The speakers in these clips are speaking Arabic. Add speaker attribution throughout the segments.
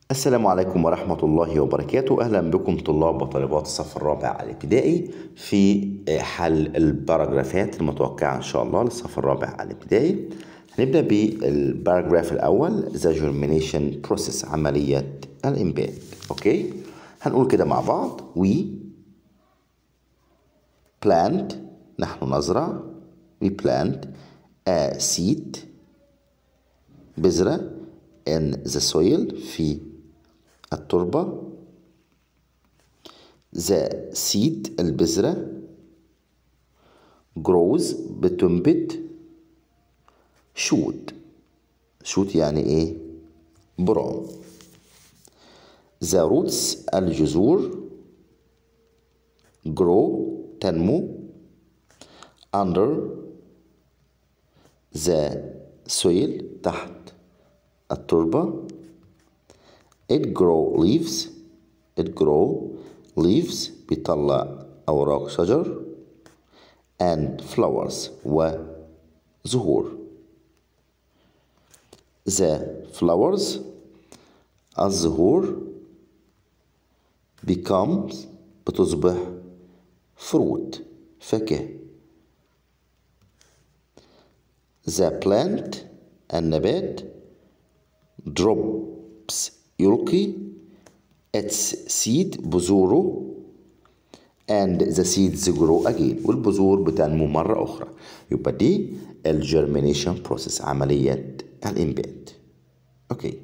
Speaker 1: السلام عليكم ورحمة الله وبركاته. أهلا بكم طلاب وطالبات الصف الرابع الابتدائي في حل الباراجرافات المتوقعة إن شاء الله للصف الرابع الابتدائي. هنبدأ بالباراجراف الأول The germination process، عملية الإنبات. أوكي، هنقول كده مع بعض. We plant، نحن نزرع. We plant a seed، بذرة in the soil، في التربة. the seed، البذرة. grows، بتنبت. shoot، shoot يعني ايه؟ برام. the roots، الجذور. grow، تنمو. under the soil، تحت التربة. it grow leaves، it grow leaves، بيطلع أوراق شجر. and flowers، وزهور. the flowers، الزهور. becomes، بتصبح fruit، فاكهة. the plant، النبات. drops، يلقي. its seed، بذوره. and the seeds grow again، والبذور بتنمو مرة أخرى. يبقى دي الجيرمينيشن بروسيس، عملية الإنبات. أوكي،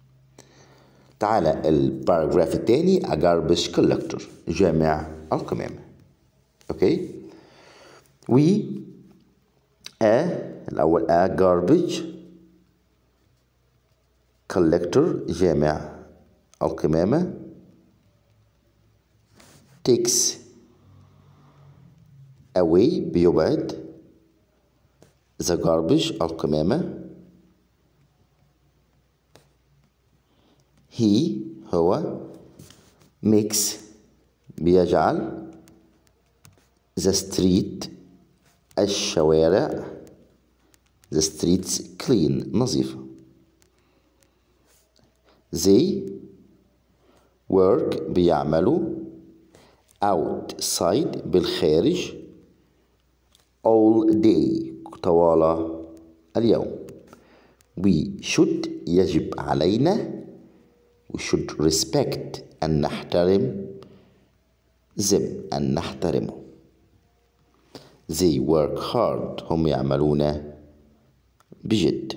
Speaker 1: تعالى الباراجراف الثاني a garbage collector، جامع القمامة. أوكي، we الأول a garbage collector، جامع القمامة. takes away، بيبعد. the garbage، القمامة. he، هو. makes، بيجعل. the street، الشوارع. the streets clean، نظيفة. they work، بيعملوا. outside، بالخارج. all day، طوال اليوم. we should، يجب علينا. we should respect، أن نحترم. them، أن نحترمه. they work hard، هم يعملون بجد.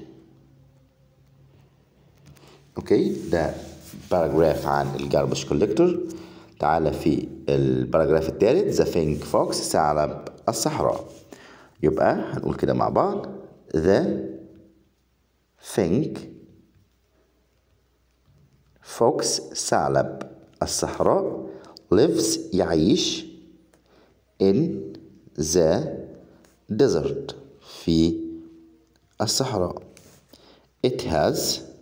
Speaker 1: اوكي، ده باراجراف عن الجاربش كوليكتور. تعالى في الباراجراف الثالث the pink fox، ثعلب الصحراء. يبقى هنقول كده مع بعض the pink fox، ثعلب الصحراء. lives، يعيش. in the desert، في الصحراء. it has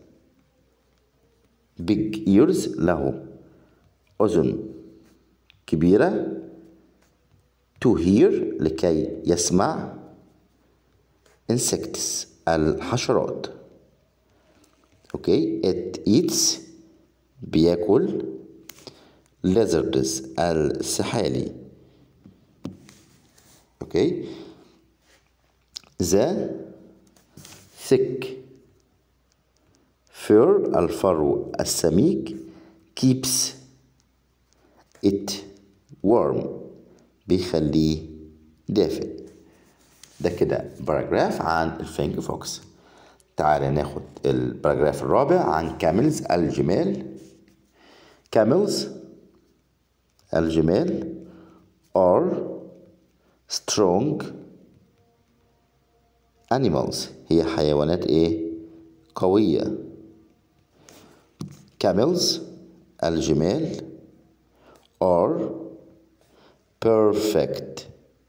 Speaker 1: big ears، له أذن كبيرة. to hear، لكي يسمع. insects، الحشرات. اوكي، it eats، بياكل. lizards، السحالي. اوكي، the thick fur، الفرو السميك. keeps it warm، بيخليه دافئ. ده كده باراجراف عن الفينك فوكس. تعالى ناخد الباراجراف الرابع عن كاملز، الجمال. camels، الجمال. are strong animals، هي حيوانات ايه؟ قوية. camels، الجمال. are perfect،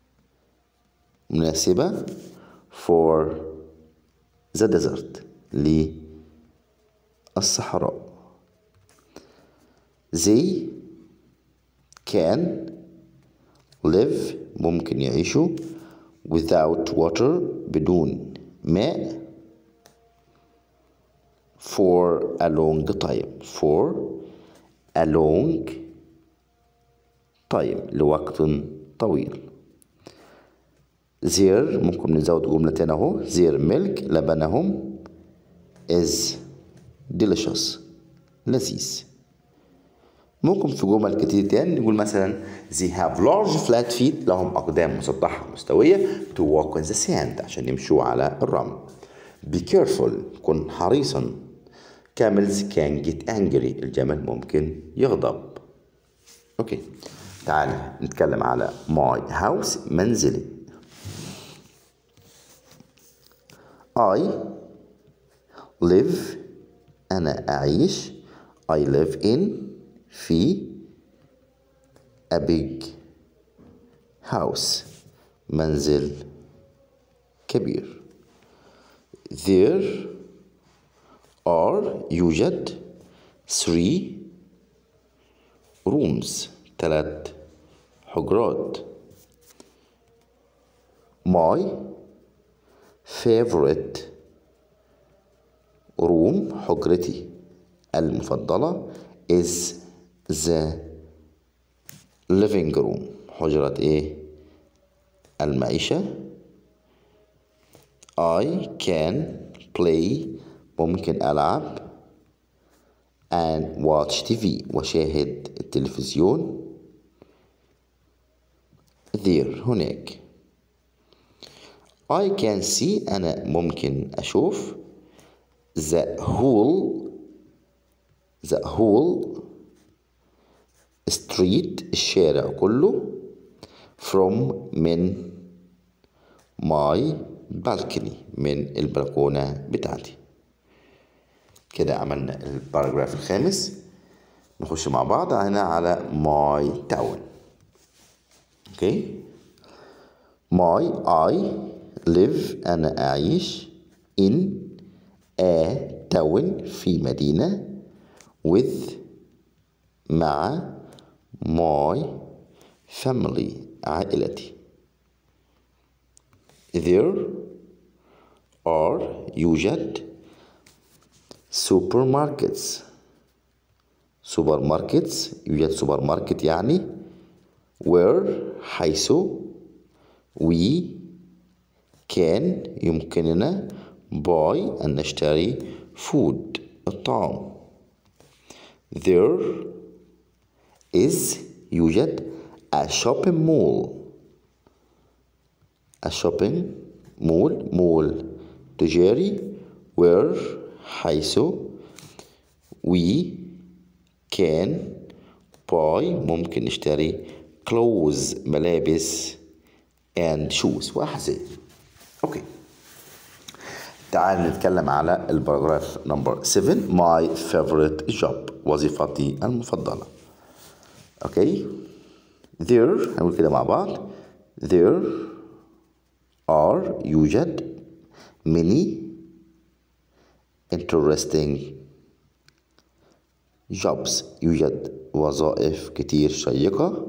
Speaker 1: مناسبة. for the desert، للصحراء. they can live، ممكن يعيشوا. without water، بدون ماء. for a long time. for a long time لوقت طويل. their ممكن نزود جملتين اهو. their milk لبنهم is delicious لذيذ. ممكن في جمل كتير تاني نقول مثلا they have large flat feet لهم أقدام مسطحة مستوية to walk on the sand عشان يمشوا على الرمل. be careful كن حريصا. camels can get angry الجمل ممكن يغضب. اوكي تعال نتكلم على my house منزلي. I live أنا أعيش. I live in في a big house منزل كبير. there are يوجد 3 rooms 3 حجرات. my favorite room حجرتي المفضلة is the living room حجرة ايه؟ المعيشة. I can play ممكن ألعب and watch TV وشاهد التلفزيون. there هناك. I can see أنا ممكن أشوف the whole street الشارع كله from من my balcony من البلكونة بتاعتي. كده عملنا الباراجراف الخامس. نخش مع بعض هنا على my town. اوكي my I live أنا أعيش in a town في مدينة with مع my family عائلتي. there are يوجد supermarkets يوجد سوبر ماركت يعني where حيث we can يمكننا buy أن نشتري food الطعام. there is يوجد a shopping mall تجاري where حيث we can buy ممكن نشتري clothes ملابس and shoes وأحذية. اوكي تعال نتكلم على الباراجراف نمبر 7 my favorite job وظيفتي المفضلة. اوكي there هنقول كده مع بعض. there are يوجد many interesting jobs يوجد وظائف كتير شيقة.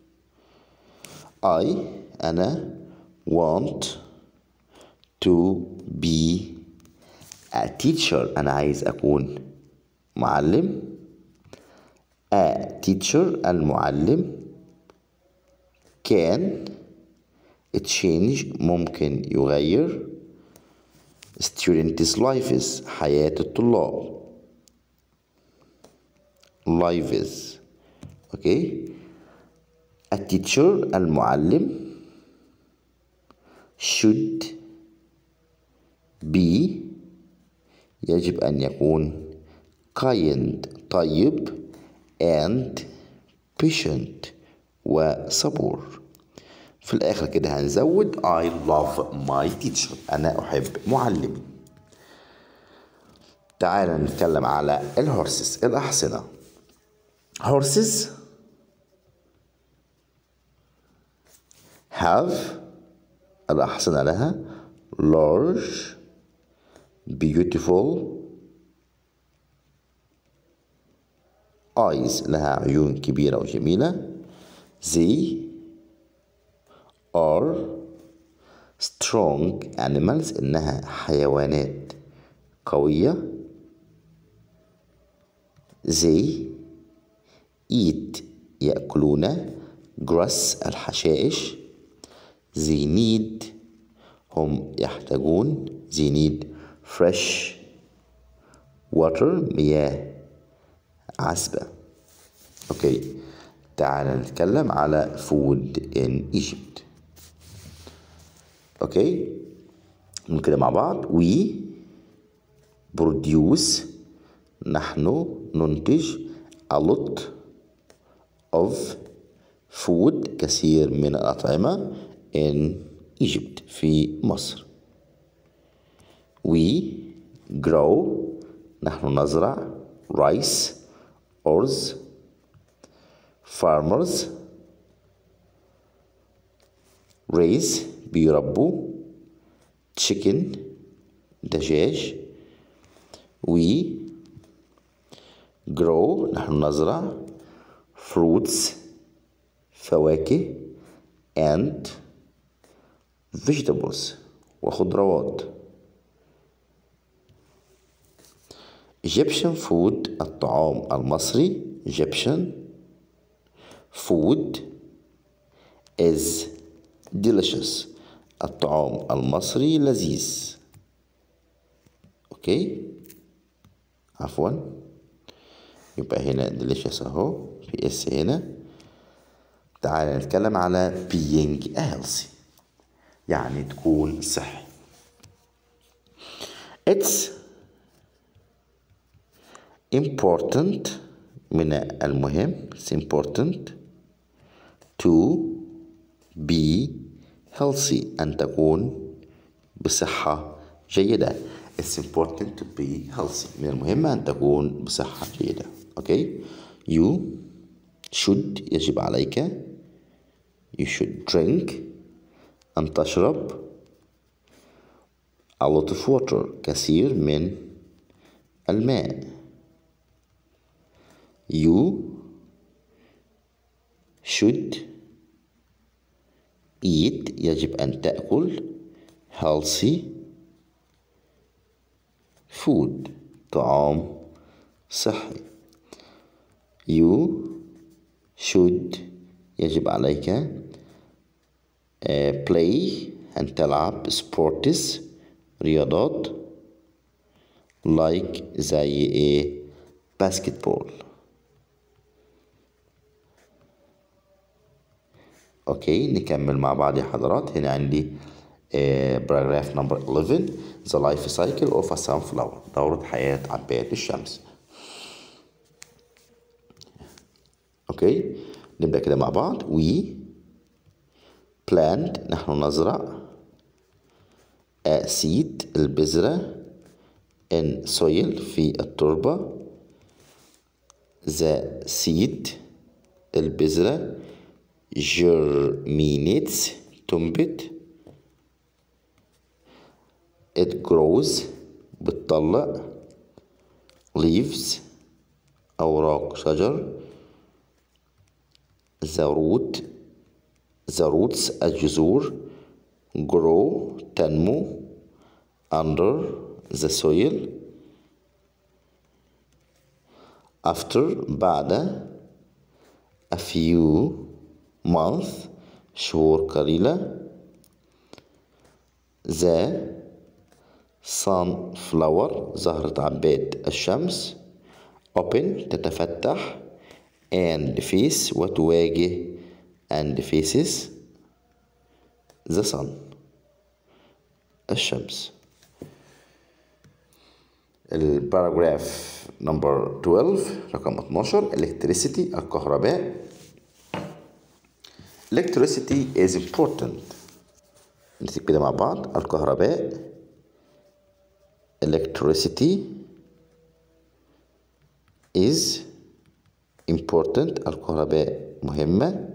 Speaker 1: أنا want to be a teacher أنا عايز أكون معلم. a teacher المعلم can change ممكن يغير students' lives حياة الطلاب lives. اوكي a teacher المعلم should be يجب أن يكون kind طيب and patient وصبور. في الآخر كده هنزود I love my teacher أنا أحب معلمي. تعال نتكلم على الهورسز الأحصنة. horses have الأحصنة لها large beautiful eyes لها عيون كبيرة وجميلة. they are strong animals إنها حيوانات قوية. they eat يأكلون grass الحشائش. they need هم يحتاجون they need fresh water مياه عذبة. اوكي، تعال نتكلم على food in Egypt. اوكي، ممكن مع بعض. we produce نحن ننتج a lot of food كثير من الأطعمة in Egypt في مصر. we grow نحن نزرع rice أرز. farmers raise بيربوا chicken دجاج. we grow نحن نزرع fruits فواكه and vegetables وخضروات. Egyptian food الطعام المصري. Egyptian food is delicious الطعام المصري لذيذ. اوكي، عفوا، يبقى هنا delicious اهو في اس هنا. تعال نتكلم على being healthy يعني تكون صحي. It's important من المهم it's important to be healthy أن تكون بصحة جيدة. It's important to be healthy من المهم أن تكون بصحة جيدة. أوكي، you should يجب عليك you should drink أن تشرب a lot of water كثير من الماء. you should eat يجب أن تأكل healthy food طعام صحي. you should يجب عليك play أن تلعب sports رياضات like زي basketball. اوكي، نكمل مع بعض يا حضرات. هنا عندي paragraph number 11 the life cycle of a sunflower دورة حياة عباد الشمس. اوكي، نبدأ كده مع بعض. we plant نحن نزرع a seed البذرة in soil في التربة. the seed البذرة germinates تنبت. it grows بتطلع leaves أوراق شجر. the roots الجذور grow تنمو under the soil. after بعد a few months شهور قليلة the sunflower زهرة عباد الشمس open تتفتح and face وتواجه and faces the sun الشمس. الباراجراف نمبر 12 رقم 12 electricity الكهرباء. electricity is important نكتب كده مع بعض. الكهرباء electricity is important الكهرباء مهمة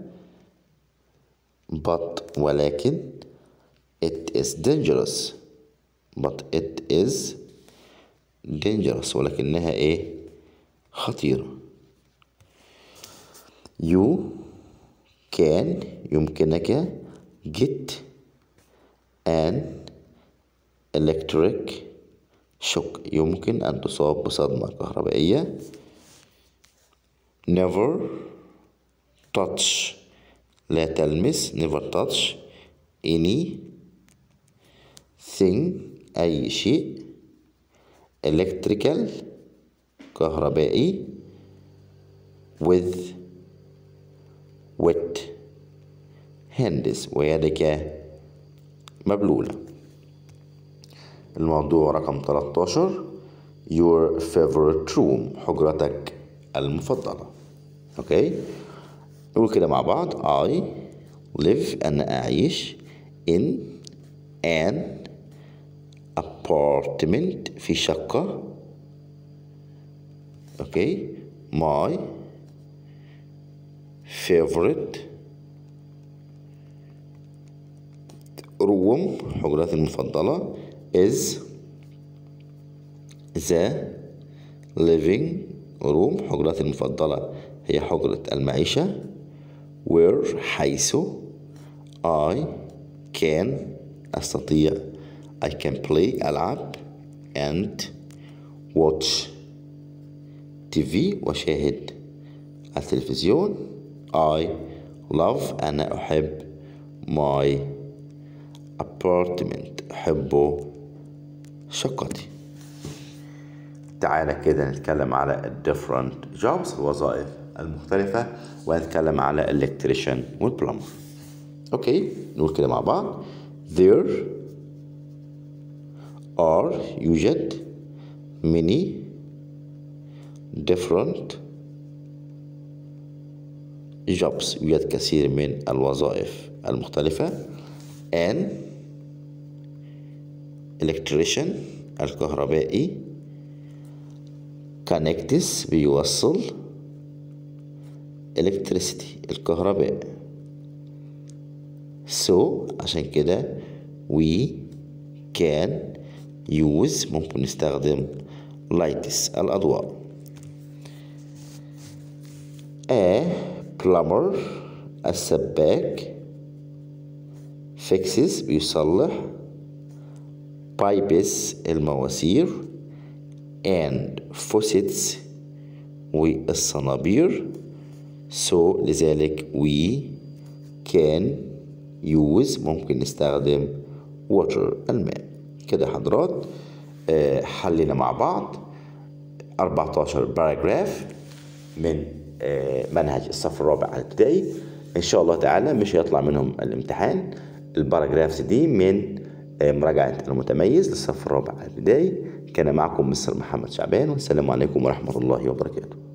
Speaker 1: but ولكن it is dangerous ولكنها ايه خطيرة. you can يمكنك get an electric shock يمكن أن تصاب بصدمة كهربائية. never touch لا تلمس never touch anything أي شيء electrical كهربائي with wet hands ويدك مبلولة. الموضوع رقم 13 your favorite room حجرتك المفضلة. اوكي نقول كده مع بعض I live أنا أعيش in an apartment في شقة. اوكي my favorite room حجرتي المفضلة is the living room حجرتي المفضلة هي حجرة المعيشة where حيث I can أستطيع I can play ألعب and watch TV وشاهد التلفزيون. I love أنا أحب my apartment أحب شقتي. تعالى كده نتكلم على different jobs الوظائف المختلفة ونتكلم على electrician والبلمبر. اوكي نقول كده مع بعض there are يوجد many different jobs يوجد كثير من الوظائف المختلفة an electrician الكهربائي connects بيوصل electricity الكهرباء so عشان كده we can use ممكن نستخدم lights الأضواء. a plumber السباك fixes بيصلح pipes المواسير and faucets والصنابير so لذلك we can use ممكن نستخدم water الماء. كده حضرات حلنا مع بعض 14 باراجراف من منهج الصف الرابع على الابتدائي. ان شاء الله تعالى مش هيطلع منهم الامتحان. الباراجرافز دي من مراجعة المتميز للصف الرابع على الابتدائي. كان معكم مستر محمد شعبان والسلام عليكم ورحمة الله وبركاته.